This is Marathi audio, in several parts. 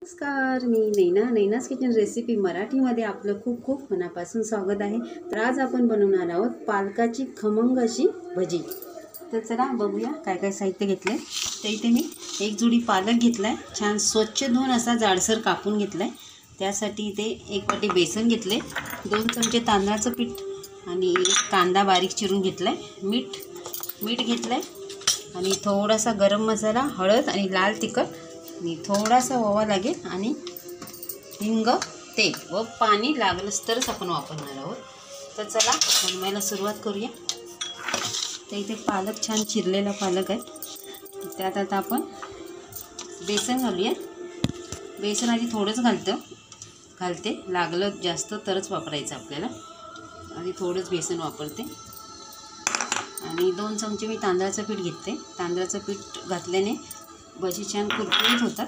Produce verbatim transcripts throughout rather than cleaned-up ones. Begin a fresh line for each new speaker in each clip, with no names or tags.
नमस्कार, मी नैना नैनास किचन रेसिपी मराठीमध्ये आपलं खूप खूप मनापासून स्वागत आहे। तर आज आपण बनवणार आहोत पालकाची खमंग अशी भजी। तर चला बघूया काय काय साहित्य घेतले। तर इथे मी एक जुडी पालक घेतलाय, छान स्वच्छ धुवून असा जाडसर कापून घेतलाय। त्यासाठी इथे एक वाटी बेसन घेतले, दोन चमचे तांदळाचं पीठ आणि कांदा बारीक चिरून घेतलाय, मीठ मीठ घेतलंय आणि थोडासा गरम मसाला, हळद आणि लाल तिखट आणि थोडासा ओवा लागेल आणि हिंग, तेल व पाणी लागलंच तरच आपण वापरणार आहोत। तर चला बनवायला सुरुवात करूया। तर इथे पालक छान चिरलेला पालक आहे, त्यात आता आपण बेसन घालूया। बेसन आधी थोडंच घालतं घालते लागलं जास्त तरच वापरायचं आपल्याला, आणि थोडंच बेसन वापरते। आणि दोन चमचे मी तांदळाचं पीठ घेते। तांदळाचं पीठ घातल्याने भजी छान कुरकुरीत होतात।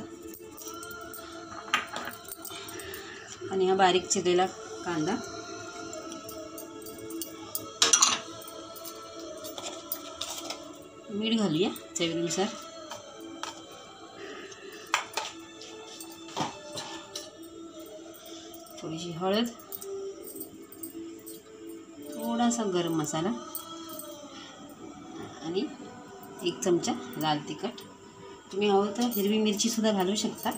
आणि हा बारीक चिरलेला कांदा, मीठ घालूया चवीनुसार, थोडीशी हळद, थोडासा गरम मसाला आणि एक चमचा लाल तिखट। तुम्ही हवं तर हिरवी मिरची सुद्धा घालू शकता।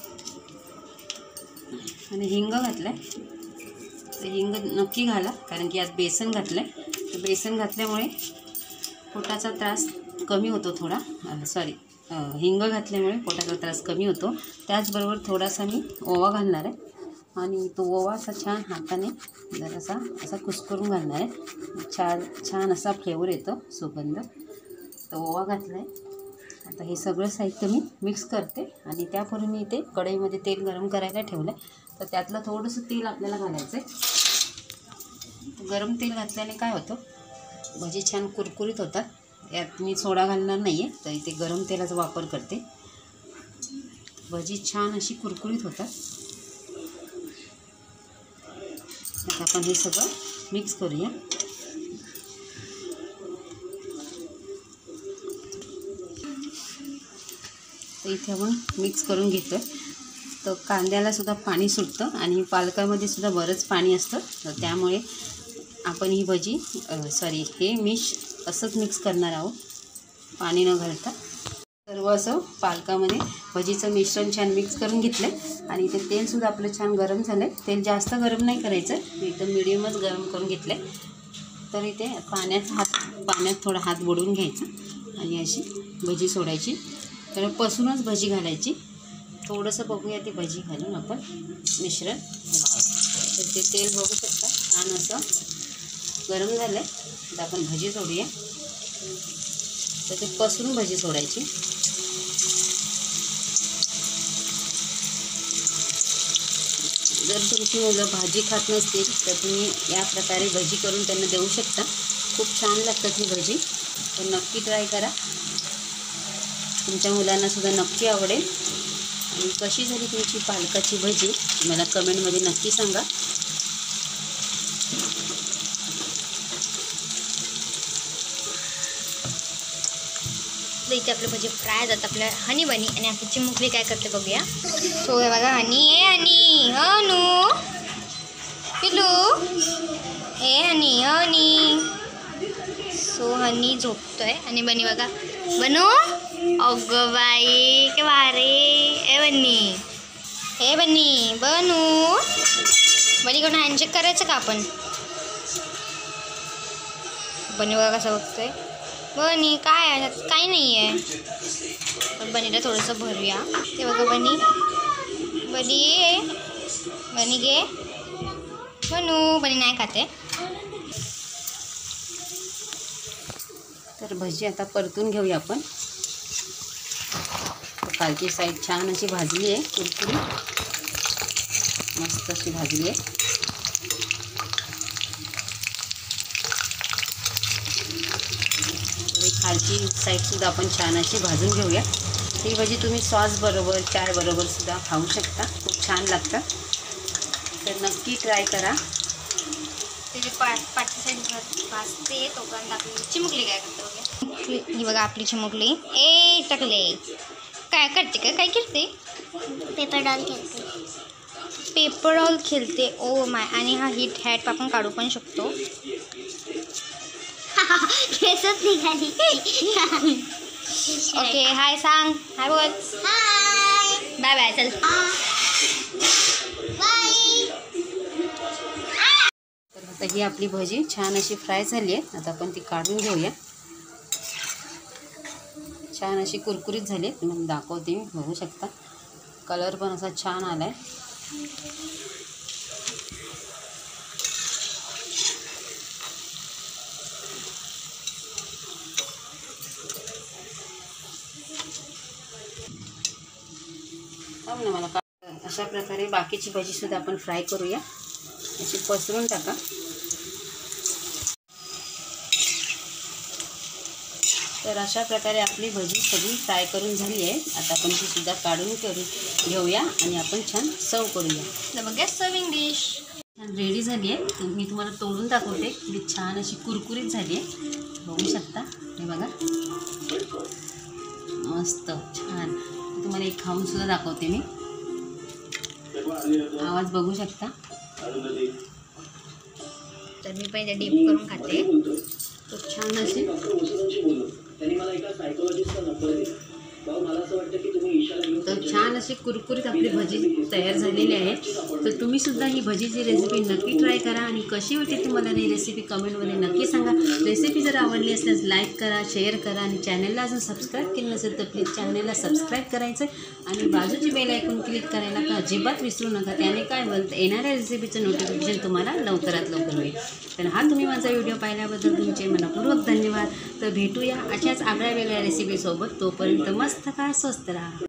आणि हिंग घातलाय, तर हिंग नक्की घाला कारण की यात बेसन घातलंय। तर बेसन घातल्यामुळे पोटाचा त्रास कमी होतो थोडा, सॉरी हिंग घातल्यामुळे पोटाचा त्रास कमी होतो। त्याचबरोबर थोडासा मी ओवा घालणार आहे आणि तो ओवा असा छान हाताने जरासा असा कुस्करून घालणार आहे। छान छान असा फ्लेवर येतो, सुगंध। तर ओवा घातलाय। आता हे सगळं साहित्य मी मिक्स करते आणि त्यापूर्वी मी इथे कढईमध्ये तेल गरम करायला ठेवलं आहे। तर त्यातलं थोडंसं तेल आपल्याला घालायचं आहे। गरम तेल घातल्याने काय होतं, भजी छान कुरकुरीत होतात। यात मी सोडा घालणार नाही आहे, तर इथे गरम तेलाचा वापर करते। भजी छान अशी कुरकुरीत होतात। आता आपण हे सगळं मिक्स करूया। तर इथे आपण मिक्स करून घेतो। तर कांद्याला सुद्धा पाणी सुटतं आणि पालकामध्ये सुद्धा बरंच पाणी असतं, तर त्यामुळे आपण ही भजी सॉरी हे मिश असंच मिक्स करणार आहोत, पाणी न घालता। सर्व असं पालकामध्ये भजीचं मिश्रण छान मिक्स करून घेतलं आणि इथे तेलसुद्धा आपलं छान गरम झालं आहे। तेल जास्त गरम नाही करायचं, एकदम मिडियमच गरम करून घेतलं आहे। तर इथे पाण्यात हात पाण्यात थोडा हात बुडवून घ्यायचा आणि अशी भजी सोडायची। तर पसूनच भजी घालायची। थोडंसं बघूया ते भजी घालून आपण मिश्रण। तर ते तेल बघू शकता छान असं गरम झालं आहे। तर आपण भजी सोडूया। तर ते पसरून भजी सोडायची। जर तुमची मुलं भाजी खात नसतील तर तुम्ही या प्रकारे भजी करून त्यांना देऊ शकता, खूप छान लागतात ही भजी। तर नक्की ट्राय करा, तुमच्या मुलांना सुद्धा नक्की आवडेल। आणि कशी झाली तुमची पालकाची भजी मला कमेंटमध्ये नक्की सांगा।
तर इथे आपले भजी फ्राय जातात आपल्या हनी बनी, आणि आपली चिमुकली काय करते बघूया। सो हे बघा, हनी ए हनी हनू पिलू ए हनी हनी। सो हनी झोपतोय आणि बनी बघा, बनू अगं बाई के भारी ए बन्नी, ए बन्नी बनू बनीकडून हँडशेक करायचं का आपण। बनी बघा कसं बघतोय। बनी काय आहे, काही नाही आहे, पण बनीला थोडंसं भरूया। ते बघा बनी बनी बनी घे बनू, बनी नाही खाते।
तर भजी आता परतून घेऊया आपण। खालची साईड छान अशी भाजली आहे, कुरकुरी मस्त अशी भाजली आहे। खालची साईडसुद्धा आपण छान अशी भाजून घेऊया। ही भजी तुम्ही सॉस बरोबर, चाय बरोबर सुद्धा खाऊ शकता, खूप छान लागतं। तर नक्की ट्राय करा।
त्याची पा पाठची साईड भाजते तोपर्यंत आपली चिमुकली काय करते बघा। ही बघा आपली चिमुकली, ए टाकले काय करते, काय काय करते पेपर डॉल खेळते पेपर डॉल खेळते ओ माय. आणि हा हिट हॅट आपण काढू पण शकतो. केसच निघाली. ओके हाय सांग. हाय बोल. Hi bye bye. चल बाय.
तर आता ही आपली भजी छान अशी फ्राय झाली आहे. आता आपण ती काढून घेऊया. छान अशी कुरकुरीत झाली आहे. तुम्हाला दाखवते मी. बघू शकता कलर पण असा छान आला आहे. ना मला का अशा प्रकारे बाकीची भजीसुद्धा आपण फ्राय करूया. अशी पसरून टाका. तर अशा प्रकारे आपली भजी सगळी फ्राय करून झाली आहे. आता आपण ती सुद्धा काढून करू घेऊया आणि आपण छान सर्व करूया.
तर बघा सर्विंग डिश
छान रेडी झाली आहे. मी तुम्हाला तोडून दाखवते. ती छान अशी कुरकुरीत झाली आहे. बघू शकता हे बघा मस्त छान. तुम्हाला एक खाऊन सुद्धा दाखवते मी. आवाज बघू शकता.
तर मी पहिले डीप करून खाते.
तर छान अशी तर छान अशी कुरकुरीत आपली भजी तयार झालेली आहे. तर तुम्ही सुद्धा ही भजीची रेसिपी नक्की ट्राय करा आणि कशी वाटते तुम्हाला ही रेसिपी कमेंटमध्ये नक्की सांगा. रेसिपी जर आवडली असल्यास लाईक करा, शेअर करा आणि चॅनलला अजून सबस्क्राईब केलं नसेल तर प्लीज चॅनलला सबस्क्राईब करायचं आणि बाजूची बेल आयकॉन क्लिक करायला का अजिबात विसरू नका. त्याने काय होईल येणाऱ्या रेसिपीचं नोटिफिकेशन तुम्हाला लवकरात लवकर होईल. तर हा तुम्ही माझा व्हिडिओ पाहिल्याबद्दल तुमचे मनपूर्वक धन्यवाद. तर भेटूया अशाच आगळ्या वेगळ्या रेसिपीसोबत. तोपर्यंत मस्त खा, स्वस्त राहा.